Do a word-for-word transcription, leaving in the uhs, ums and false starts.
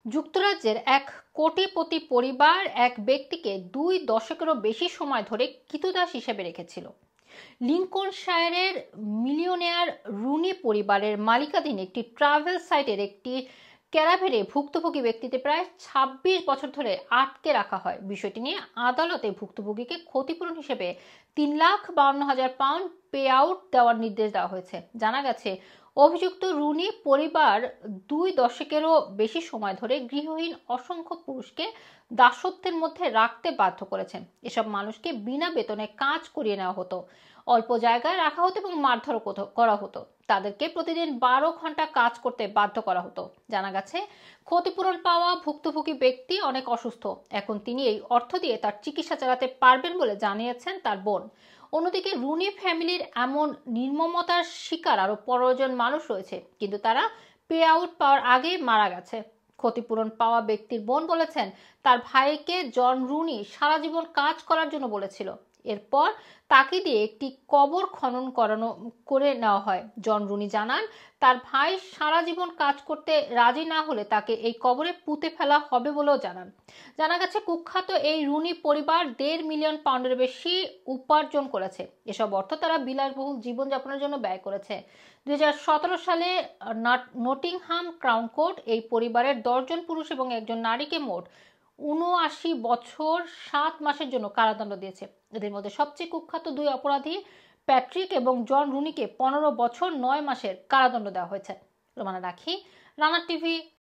যুক্তরাজ্যের এক কোটিপতি পরিবার এক ব্যক্তিকে দুই দশকেরও বেশি সময় ধরে ক্রীতদাস হিসেবে রেখেছিল। লিঙ্কনশায়ারের মিলিয়নেয়ার রুনি পরিবারের মালিকাধীন একটি ট্রাভেল সাইটের একটি ক্যারাভেনে ভুক্তভোগী ব্যক্তিতে প্রায় ছাব্বিশ বছর ধরে আটকে রাখা হয়। বিষয়টি নিয়ে আদালতে ভুক্তভোগীকে ক্ষতিপূরণ হিসেবে তিন লাখ বাউন্ন হাজার পাউন্ড পে আউট দেওয়ার নির্দেশ দেওয়া হয়েছে। জানা গেছে, অভিযুক্ত রুনি পরিবার দুই দশকেরও বেশি সময় ধরে গৃহহীন অসংখ্য পুরুষকে দাসত্বের মধ্যে রাখতে বাধ্য করেছেন। এসব মানুষকে বিনা বেতনে কাজ করিয়ে নেওয়া হতো, অল্প জায়গায় রাখা হতো এবং মারধর করা হতো। তাদেরকে প্রতিদিন বারো ঘন্টা কাজ করতে বাধ্য করা হতো। জানা গেছে, ক্ষতিপূরণ পাওয়া ভুক্তভোগী ব্যক্তি অনেক অসুস্থ। এখন তিনি এই অর্থ দিয়ে তার চিকিৎসা চালাতে পারবেন বলে জানিয়েছেন তার বোন। অন্যদিকে রুনি ফ্যামিলির এমন নির্মমতার শিকার আরো পনেরো মানুষ রয়েছে, কিন্তু তারা পে আউট পাওয়ার আগেই মারা গেছে। ক্ষতিপূরণ পাওয়া ব্যক্তির বোন বলেছেন, তার ভাইকে জন রুনি সারা জীবন কাজ করার জন্য বলেছিল। এরপর তাকে দিয়ে একটি কবর খনন করানো করে নেওয়া হয়। জন রুনি জানান, তার ভাই সারা জীবন কাজ করতে রাজি না হলে তাকে এই কবরে পুঁতে ফেলা হবে বলেও জানান। জানা গেছে, কুখ্যাত এই রুনি পরিবার দেড় মিলিয়ন পাউন্ডের বেশি উপার্জন করেছে। এসব অর্থ তারা বিলাসবহুল জীবনযাপনের জন্য ব্যয় করেছে। দুই হাজার সতেরো সালে নটিংহাম ক্রাউন কোর্ট এই পরিবারের দশজন পুরুষ এবং একজন নারীকে মোট উনআশি বছর সাত মাসের জন্য কারাদণ্ড দিয়েছে। এদের মধ্যে সবচেয়ে কুখ্যাত দুই অপরাধী প্যাট্রিক এবং জন রুনিকে পনেরো বছর নয় মাসের কারাদণ্ড দেওয়া হয়েছে। রোমানা রাখি, রানা টিভি।